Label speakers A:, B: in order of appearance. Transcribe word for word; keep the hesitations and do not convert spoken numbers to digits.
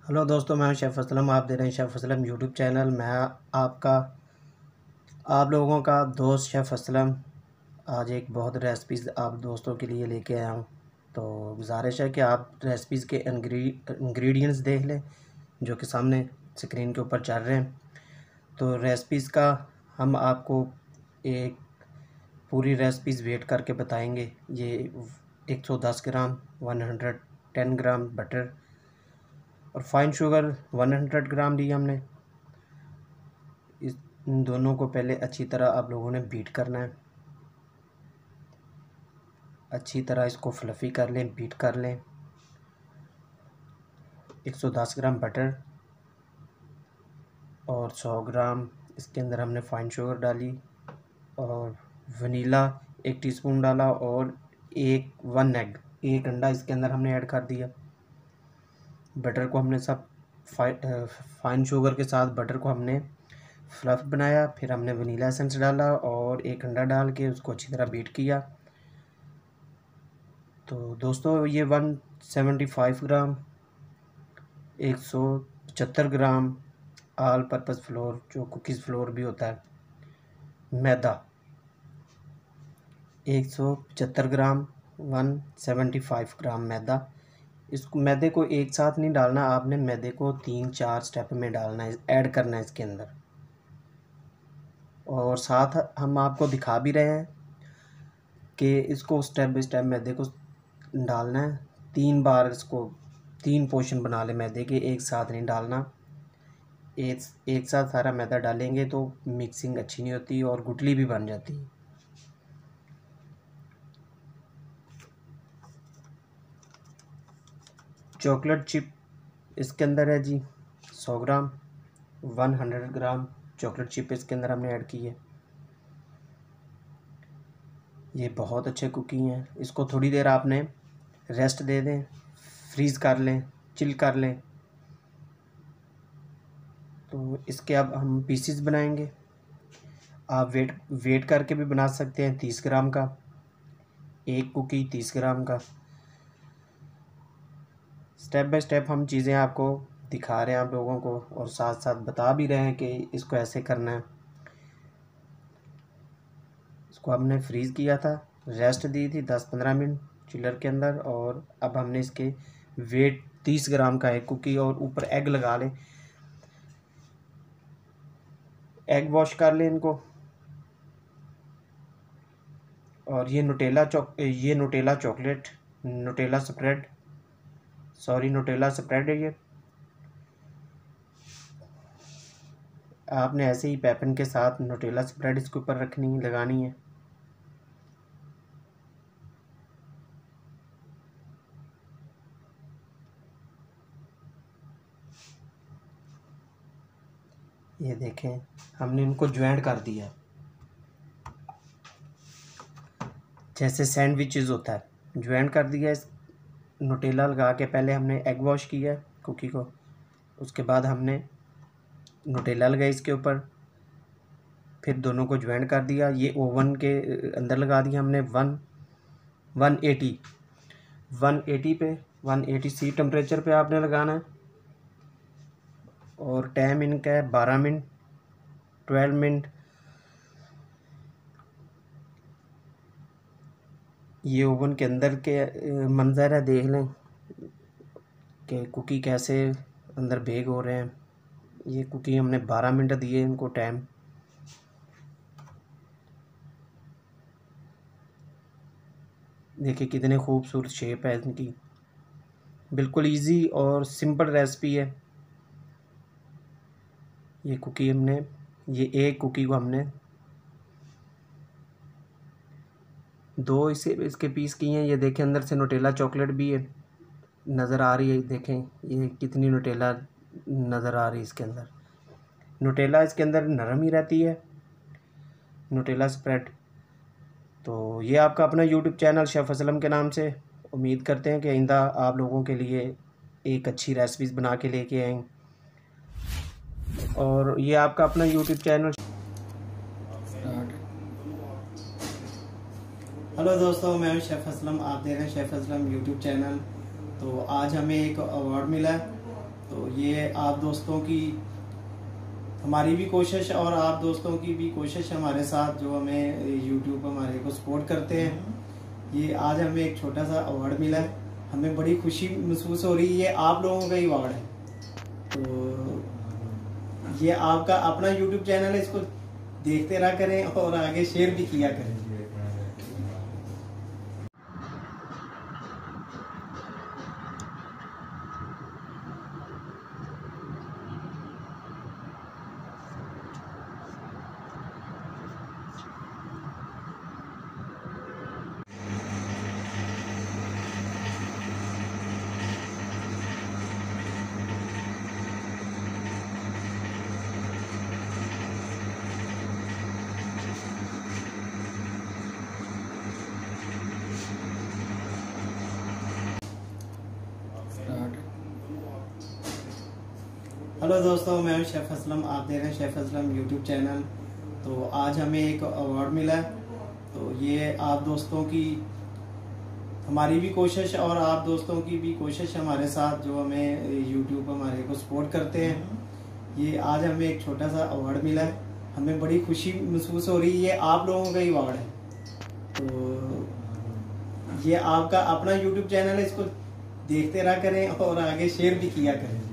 A: Hello दोस्तों, मैं हूं शेफ़ असलम। आप दे रहे हैं शेफ़ असलम यूट्यूब चैनल। मैं आपका आप लोगों का दोस्त शेफ़ असलम आज एक बहुत रेसिपीज़ आप दोस्तों के लिए लेके आया हूं। तो गुजारिश है कि आप रेसिपीज़ के इंग्रेडिएंट्स देख लें जो कि सामने स्क्रीन के ऊपर चल रहे हैं। तो रेसिपीज़ का हम आपको एक पूरी रेसिपीज़ वेट करके बताएंगे। ये एक सौ दस ग्राम एक सौ दस ग्राम बटर और फाइन शुगर एक सौ ग्राम ली हमने। इस इन दोनों को पहले अच्छी तरह आप लोगों ने बीट करना है। अच्छी तरह इसको फ्लफ़ी कर लें, बीट कर लें। एक सौ दस ग्राम बटर और सौ ग्राम इसके अंदर हमने फाइन शुगर डाली और वनीला एक टीस्पून डाला और एक वन एग एक अंडा इसके अंदर हमने ऐड कर दिया। बटर को हमने सब फाइन शुगर के साथ बटर को हमने फ्लफ़ बनाया। फिर हमने वनीला एसेंस डाला और एक अंडा डाल के उसको अच्छी तरह बीट किया। तो दोस्तों ये वन सेवेंटी फाइव ग्राम एक सौ पचहत्तर ग्राम ऑल पर्पज़ फ्लोर जो कुकीज़ फ्लोर भी होता है, मैदा एक सौ पचहत्तर gram one seventy five gram मैदा। इसको मैदे को एक साथ नहीं डालना, आपने मैदे को तीन चार स्टेप में डालना है, ऐड करना है इसके अंदर। और साथ हम आपको दिखा भी रहे हैं कि इसको स्टेप बाय स्टेप मैदे को डालना है। तीन बार इसको तीन पोर्शन बना ले मैदे के, एक साथ नहीं डालना। एक एक साथ सारा मैदा डालेंगे तो मिक्सिंग अच्छी नहीं होती और गुठली भी बन जाती है। चॉकलेट चिप इसके अंदर है जी सौ ग्राम सौ ग्राम चॉकलेट चिप इसके अंदर हमने ऐड की है। ये बहुत अच्छे कुकी हैं। इसको थोड़ी देर आपने रेस्ट दे दें, फ्रीज़ कर लें, चिल कर लें। तो इसके अब हम पीसीस बनाएंगे। आप वेट वेट करके भी बना सकते हैं। तीस ग्राम का एक कुकी, तीस ग्राम का। स्टेप बाय स्टेप हम चीज़ें आपको दिखा रहे हैं आप लोगों को और साथ साथ बता भी रहे हैं कि इसको ऐसे करना है। इसको हमने फ्रीज़ किया था, रेस्ट दी थी दस पंद्रह मिनट चिलर के अंदर। और अब हमने इसके वेट तीस ग्राम का है कुकी और ऊपर एग लगा लें। एग वॉश कर लें इनको। और ये नुटेला चॉक ये Nutella chocolate Nutella spread sorry Nutella spread है ये। आपने ऐसे ही पैपन के साथ नुटेला स्प्रेड इसके ऊपर रखनी लगानी है। ये देखें हमने इनको ज्वाइंट कर दिया जैसे सैंडविचेस होता है, ज्वाइंट कर दिया। इस नुटेला लगा के पहले हमने एग वॉश किया कुकी को, उसके बाद हमने नुटेला लगाई इसके ऊपर, फिर दोनों को ज्वाइंट कर दिया। ये ओवन के अंदर लगा दिया हमने one one eighty one eighty पे वन एटी सी टेम्परेचर पे आपने लगाना है। और टाइम इनका है बारह मिनट ट्वेल्व मिनट। ये ओवन के अंदर के मंजर है, देख लें कि कुकी कैसे अंदर बेक हो रहे हैं। ये कुकी हमने बारह मिनट दिए इनको टाइम। देखिए कितने खूबसूरत शेप है इनकी। बिल्कुल इजी और सिंपल रेसिपी है। ये कुकी हमने ये एक कुकी को हमने दो इसे इसके पीस किए हैं। ये देखें अंदर से नुटेला चॉकलेट भी है, नज़र आ रही है। देखें ये कितनी नुटेला नज़र आ रही है इसके अंदर। नुटेला इसके अंदर नरम ही रहती है, नुटेला स्प्रेड। तो ये आपका अपना यूट्यूब चैनल शेफ़ असलम के नाम से। उम्मीद करते हैं कि आइंदा आप लोगों के लिए एक अच्छी रेसिपीज़ बना के लेके आएँ। और ये आपका अपना यूट्यूब चैनल। हेलो दोस्तों, मैं हूं शेफ़ असलम। आप देख रहे हैं शेफ़ असलम यूट्यूब चैनल। तो आज हमें एक अवार्ड मिला है तो ये आप दोस्तों की, हमारी भी कोशिश और आप दोस्तों की भी कोशिश हमारे साथ, जो हमें यूट्यूब हमारे को सपोर्ट करते हैं। ये आज हमें एक छोटा सा अवार्ड मिला है, हमें बड़ी खुशी महसूस हो रही है। ये आप लोगों का ही अवार्ड है। तो ये आपका अपना यूट्यूब चैनल है, इसको देखते रहा करें और आगे शेयर भी किया करें। हेलो दोस्तों, मैं हूं शेफ असलम, आप देख रहे हैं शेफ असलम यूट्यूब चैनल। तो आज हमें एक अवार्ड मिला है। तो ये आप दोस्तों की, हमारी भी कोशिश और आप दोस्तों की भी कोशिश हमारे साथ, जो हमें यूट्यूब हमारे को सपोर्ट करते हैं। ये आज हमें एक छोटा सा अवार्ड मिला है, हमें बड़ी खुशी महसूस हो रही है। ये आप लोगों का ही अवार्ड है। तो ये आपका अपना यूट्यूब चैनल है, इसको देखते रहा करें और आगे शेयर भी किया करें।